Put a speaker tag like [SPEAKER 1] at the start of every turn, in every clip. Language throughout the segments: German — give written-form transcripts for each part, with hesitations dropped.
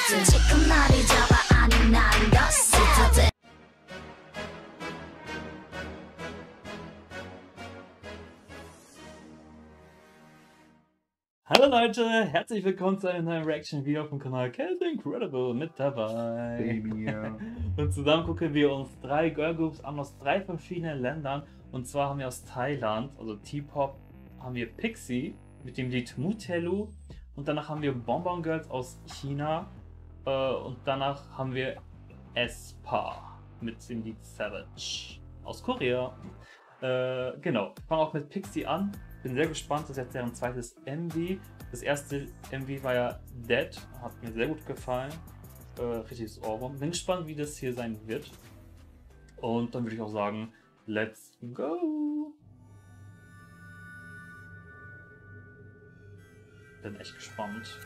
[SPEAKER 1] Hallo Leute, herzlich willkommen zu einem neuen Reaction-Video auf dem Kanal Kelvin Incredible mit dabei.
[SPEAKER 2] Baby, ja.
[SPEAKER 1] Und zusammen gucken wir uns 3 Girlgroups an aus 3 verschiedenen Ländern. Und zwar haben wir aus Thailand, also T-Pop, haben wir Pixie mit dem Lied Mutelu. Und danach haben wir Bonbon Girls aus China. Und danach haben wir aespa mit dem Lied Savage aus Korea. Genau, ich fange auch mit Pixie an. Bin sehr gespannt, das ist jetzt deren zweites MV. Das erste MV war ja Dead, hat mir sehr gut gefallen. Richtiges Ohrwurm. Bin gespannt, wie das hier sein wird. Und dann würde ich auch sagen, let's go! Bin echt gespannt.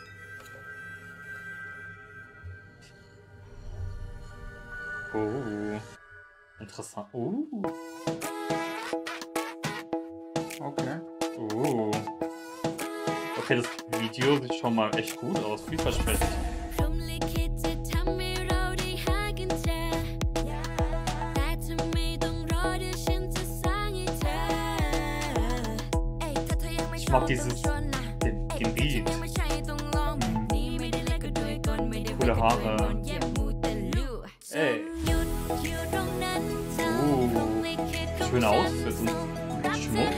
[SPEAKER 1] Oh, interessant.
[SPEAKER 2] Okay.
[SPEAKER 1] Oh. Okay, das Video sieht schon mal echt gut aus, vielversprechend. Ich mag den Beat. Coole Haare. Ey. Schöne Outfits und Schmuck.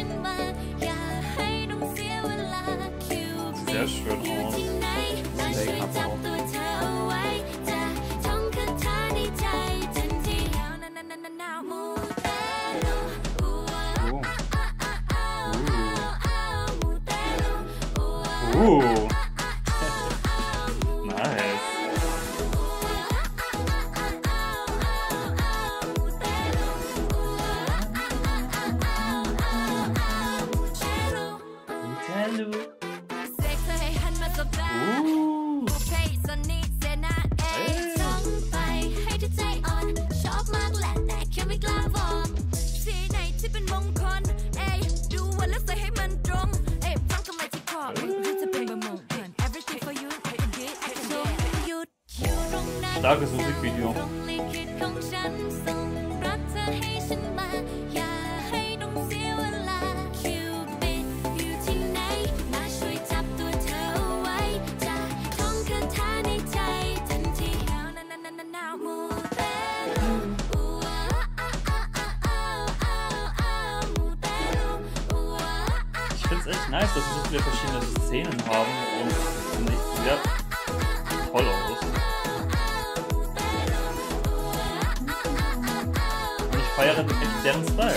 [SPEAKER 1] Sehr schön aus.
[SPEAKER 2] Make-up auch.
[SPEAKER 1] Nice. Starkes Musikvideo. Ich finde es echt nice, dass wir so viele verschiedene Szenen haben und nicht sehr toll aus. Ich feiere echt deren Style.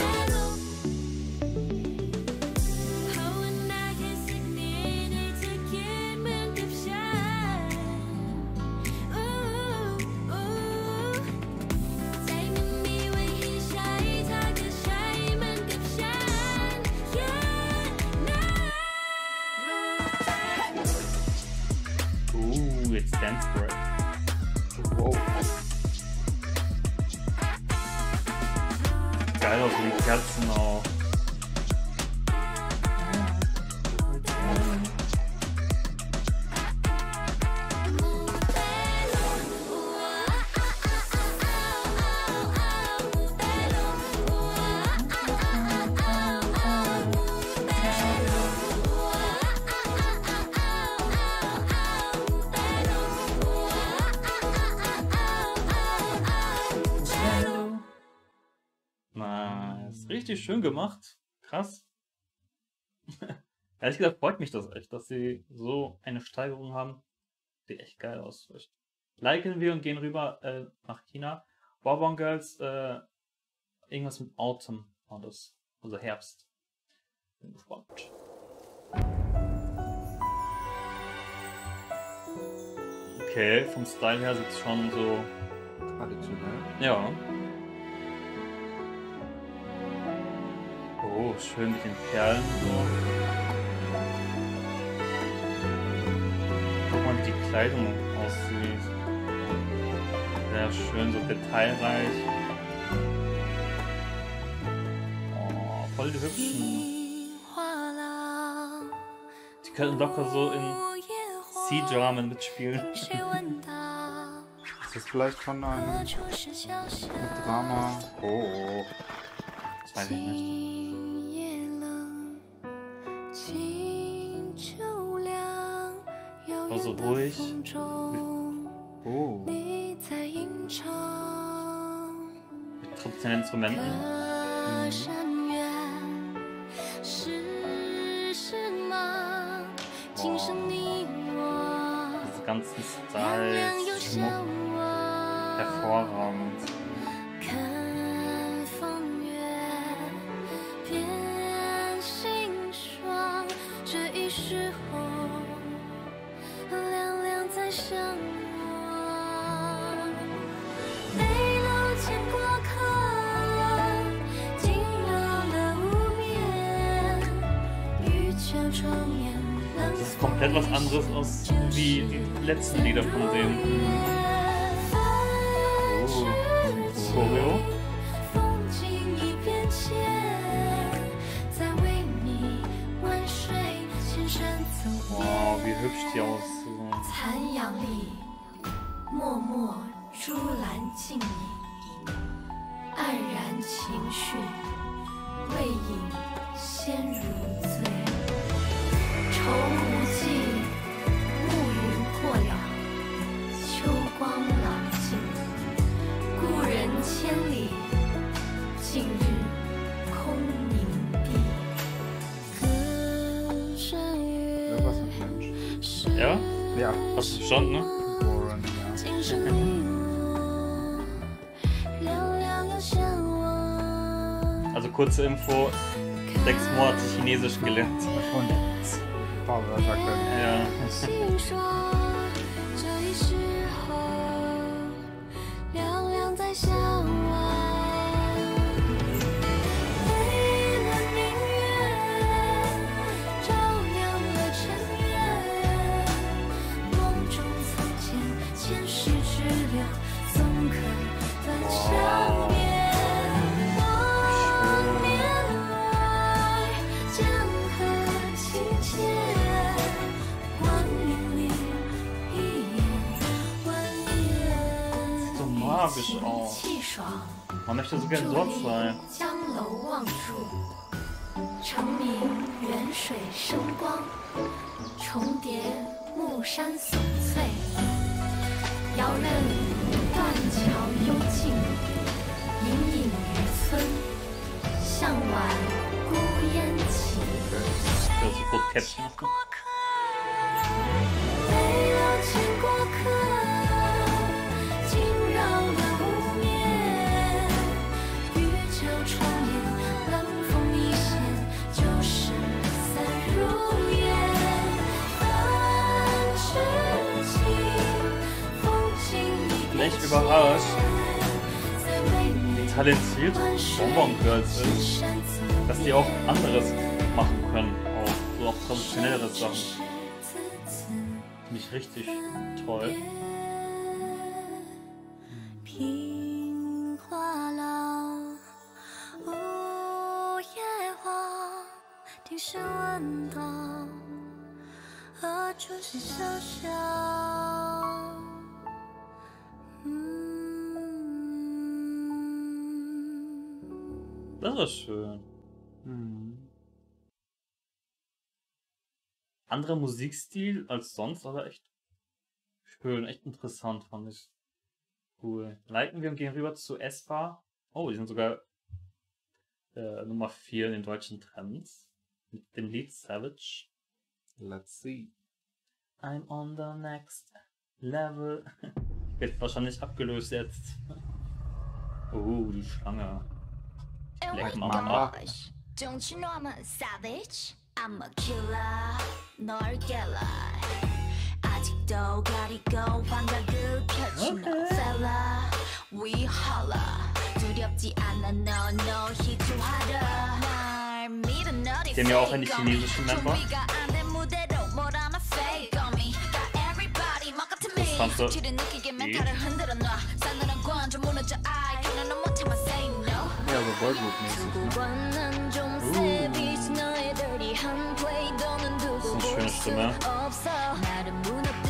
[SPEAKER 1] Jetzt Dance Break.
[SPEAKER 2] Wow.
[SPEAKER 1] Geil aus, wie die Kerzen auch. Nice. Richtig schön gemacht. Krass. Ehrlich gesagt freut mich das echt, dass sie so eine Steigerung haben. Sieht echt geil aus. Liken wir und gehen rüber nach China. Bonbon Girls, irgendwas mit Autumn war das. Also Herbst. Bin gespannt. Okay, vom Style her sieht es schon so.
[SPEAKER 2] Traditionell.
[SPEAKER 1] Ja. Oh, schön mit den Perlen so. Guck mal, wie die Kleidung aussieht. Sehr schön, so detailreich. Oh, voll die hübschen. Die könnten locker so in C-Dramen mitspielen.
[SPEAKER 2] Ist das vielleicht von einem Drama? Oh.
[SPEAKER 1] Das weiß ich nicht. War so ruhig.
[SPEAKER 2] Oh.
[SPEAKER 1] Mit traditionellen Instrumenten. Diese ganzen Styles, Schmuck, hervorragend. Das ist komplett was anderes aus wie die letzten Lieder von denen. Oh, Choreo. Wow, wie hübsch die aussehen.
[SPEAKER 3] 残阳里，脉脉珠兰镜影，黯然情绪，未饮先如醉。愁无尽，暮云破了，秋光朗尽。故人千里，近日空凝碧。隔山月，
[SPEAKER 2] Irgendwas mit Mensch.
[SPEAKER 1] Ja?
[SPEAKER 2] Ja.
[SPEAKER 1] Hast du verstanden, ne?
[SPEAKER 2] Warren, ja.
[SPEAKER 3] 今生你我，凉凉又相望。
[SPEAKER 1] Also kurze Info, 6 Monate Chinesisch gelernt.
[SPEAKER 2] Und ein paar Wörter können.
[SPEAKER 1] Ja.
[SPEAKER 3] 心说这一时候，凉凉在向往。为了明月，照亮了尘缘。梦中曾见前世之流，总可断相念。望面来，江河清浅。
[SPEAKER 1] So magisch aus.
[SPEAKER 3] 气爽，
[SPEAKER 1] Man möchte so gern dort sein.
[SPEAKER 3] 江楼望处，澄明远水生光，重叠暮山耸翠。遥认断桥幽静，隐隐渔村，向晚孤烟起。
[SPEAKER 1] Das ist Rotkäppchen.
[SPEAKER 3] 为了牵过客，惊扰了无眠。玉角窗沿，冷风一现，旧事散如烟。半世情，风景一变
[SPEAKER 1] Echt überrascht, wie talentiert Bonbon Girls ist, dass die auch anderes machen können, auch so auch traditionellere Sachen. Finde ich richtig toll.
[SPEAKER 3] 平花老，午夜花，听声闻道，何处是潇潇？
[SPEAKER 1] Das ist schön. Anderer Musikstil als sonst, aber echt schön, echt interessant, fand ich. Cool. Liken wir und gehen rüber zu aespa. Oh, die sind sogar Nummer 4 in den deutschen Trends. Mit dem Lied Savage.
[SPEAKER 2] Let's see.
[SPEAKER 1] I'm on the next level. Wird wahrscheinlich abgelöst jetzt. Oh, die Schlange. Black Mamba.
[SPEAKER 4] Don't you know I'm a savage? I'm a killer. 널 깨라. 아직도 가리고 환각을 펼치는 fella. We holla. 두렵지 않아 no 희투하라. 날 믿어 너리
[SPEAKER 1] Die haben ja auch eine chinesische Member. Das fand
[SPEAKER 2] Ja, so Boygroup-mäßig, ne?
[SPEAKER 1] Das ist eine schöne Stimme.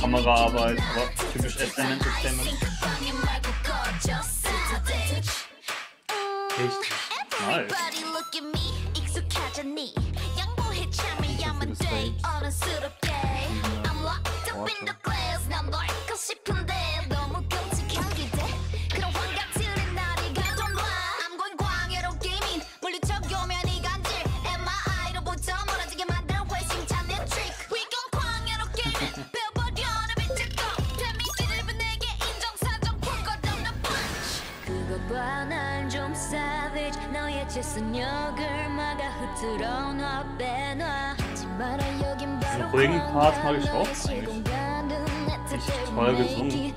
[SPEAKER 1] Kameraarbeit, aber typisch SM Entertainment. Richtig nice. Diesen ruhigen Part mag ich auch eigentlich. Richtig toll gesungen.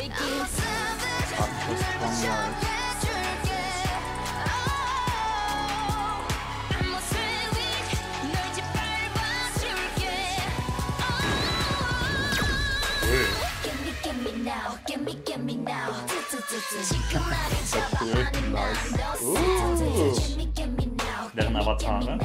[SPEAKER 1] Deren Avatar, ne?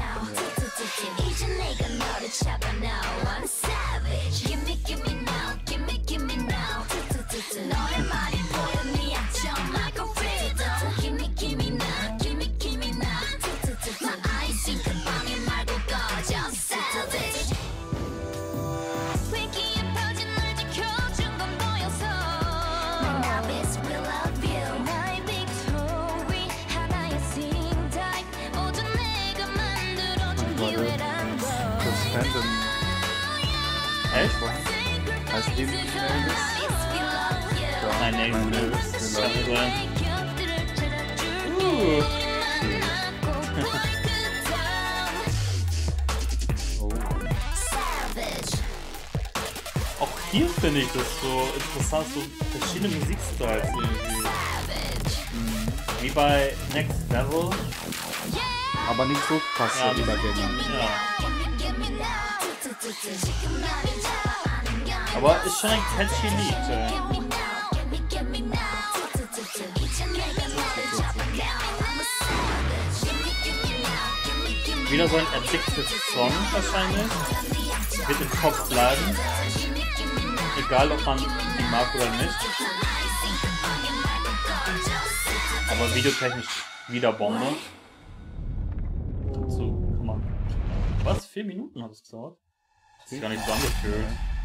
[SPEAKER 2] Das Fandom.
[SPEAKER 1] Echt?
[SPEAKER 2] Heißt die nicht Elvis?
[SPEAKER 1] Mein Name ist Samuel.
[SPEAKER 2] Oh.
[SPEAKER 1] Auch hier finde ich das so interessant, so verschiedene Musikstyles irgendwie. Wie bei Next Level.
[SPEAKER 2] Aber nicht so krasse
[SPEAKER 1] Ja,
[SPEAKER 2] Übergänge.
[SPEAKER 1] Ja. Aber ist schon ein catchy Lied. Wieder so ein addicted Song wahrscheinlich. Wird im Kopf bleiben. Egal ob man ihn mag oder nicht. Aber videotechnisch wieder Bombe. Dazu kann man. Was? 4 Minuten hat es gedauert? Hat sich gar nicht so angefühlt.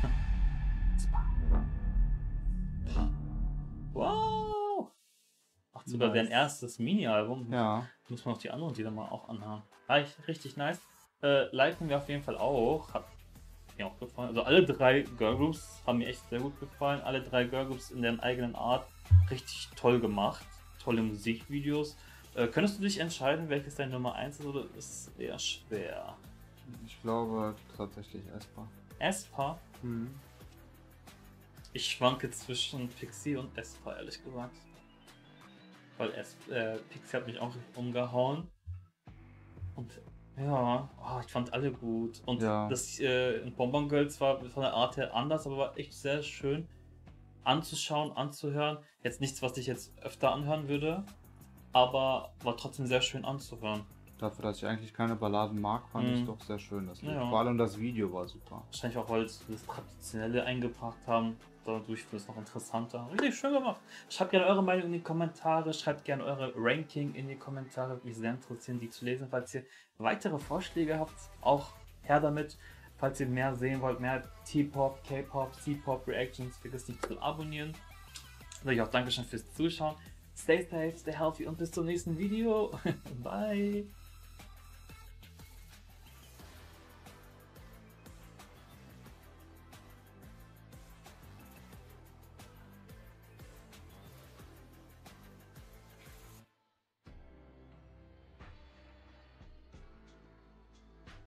[SPEAKER 1] Wow! Macht sogar
[SPEAKER 2] Nice.
[SPEAKER 1] dein erstes Mini-Album.
[SPEAKER 2] Ja.
[SPEAKER 1] Muss man auch die anderen Lieder mal auch anhören. Richtig nice. Liken wir auf jeden Fall auch. Hat mir auch gefallen. Also alle 3 Girlgroups haben mir echt sehr gut gefallen. Alle 3 Girlgroups in deren eigenen Art. Richtig toll gemacht. Tolle Musikvideos. Könntest du dich entscheiden, welches deine Nummer 1 ist, oder ist es eher schwer?
[SPEAKER 2] Ich glaube tatsächlich Aespa.
[SPEAKER 1] Aespa?
[SPEAKER 2] Mhm.
[SPEAKER 1] Ich schwanke zwischen Pixie und Aespa, ehrlich gesagt. Weil Pixie hat mich auch umgehauen. Und ja, ich fand alle gut. Und
[SPEAKER 2] Ja.
[SPEAKER 1] das in Bonbon Girls war von der Art her anders, aber war echt sehr schön anzuschauen, anzuhören. Jetzt nichts, was ich jetzt öfter anhören würde, aber war trotzdem sehr schön anzuhören.
[SPEAKER 2] Dafür, dass ich eigentlich keine Balladen mag, fand ich es doch sehr schön. Das Lied.
[SPEAKER 1] Ja.
[SPEAKER 2] Vor allem das Video war super.
[SPEAKER 1] Wahrscheinlich auch, weil sie das Traditionelle eingebracht haben. Dadurch wird es noch interessanter. Richtig schön gemacht. Schreibt gerne eure Meinung in die Kommentare. Schreibt gerne eure Ranking in die Kommentare. Würde mich sehr interessieren, die zu lesen. Falls ihr weitere Vorschläge habt, auch her damit. Falls ihr mehr sehen wollt, mehr T-Pop, K-Pop, C-Pop Reactions, vergesst nicht zu abonnieren. Sage ich auch Dankeschön fürs Zuschauen. Stay safe, stay healthy und bis zum nächsten Video. Bye.